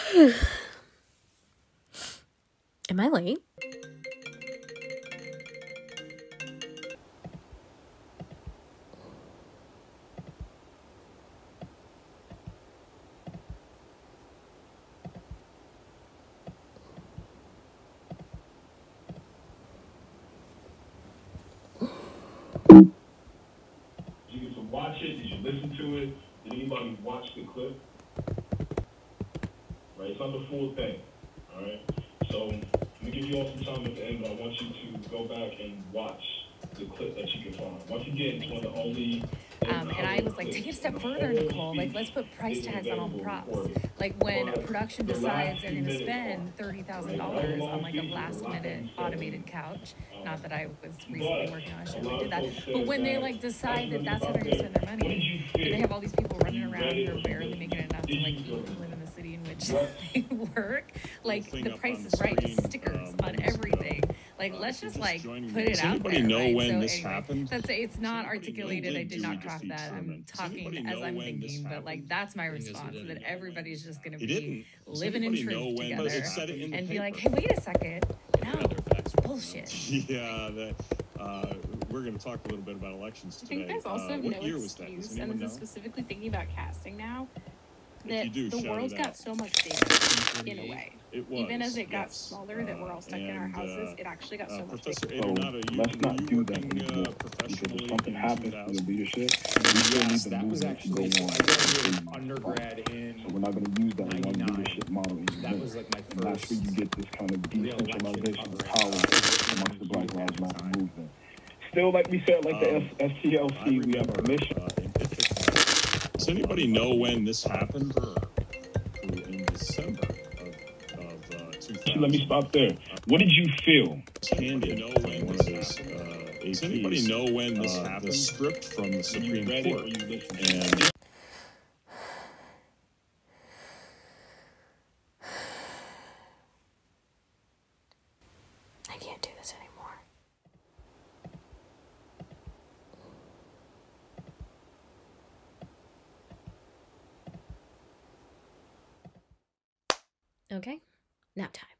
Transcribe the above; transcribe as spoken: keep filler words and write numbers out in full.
Am I late? You get to watch it, did you listen to it? Did anybody watch the clip? Right, it's not the full thing, all right? So I'm gonna give you all some time at the end, but I want you to go back and watch the clip that you can find. Once again, it's one of the only Um, and I was like, take it a step further, Nicole. Like, let's put price tags on all the props. Like, when a production decides they're going to spend thirty thousand dollars on, like, a last-minute automated couch, not that I was recently working on a show that did that, but when they, like, decide that that's how they're going to spend their money, and they have all these people running around who are barely making enough to, like, eat and live in the city in which they work, like, the price is right, the stickers on everything. Like, let's just, like, put it out there, know right? when So this anyway, happened? that's it's not articulated. I did not craft defeat that. I'm Truman? Does talking anybody as know I'm when this thinking, but like happened? that's my Thing is, he response. didn't That know everybody's just gonna He be didn't. Does living in anybody know truth when together this said it in the and be paper? like, hey, wait a second, no, Other facts were bullshit. Yeah, that, uh, we're going to talk a little bit about elections I today. think there's also uh, no what year was that? Does excuse, and anyone this is know? specifically thinking about casting now, If that you do, the shout world's it got out. so much bigger in a way. It was, Even as it got yes. smaller, that we're all stuck in our and, houses, uh, it actually got uh, so much Professor bigger. So Arenado, you, let's were not you do that working anymore. uh, Because professionally if something in happens two to your thousand? leadership, we still need Yes, the that was movement to go actually, so on. I graduated undergrad in So we're not going to use that one ninety-nine. leadership model anymore. That was like my And that's first where you get this kind of decentralization of power amongst the Black Lives Matter movement. Still, like we said, like the Um, S T L I C, we have remember, a mission. uh, in Ithaca. Does anybody know when this happened? In December of, of uh, two thousand. Let me stop there. What did you feel? Handed know when One this of his, happened? uh, Does anybody know when this uh, happened? The script from the Supreme read it Court. or you listened? And I can't do this anymore. Okay, nap time.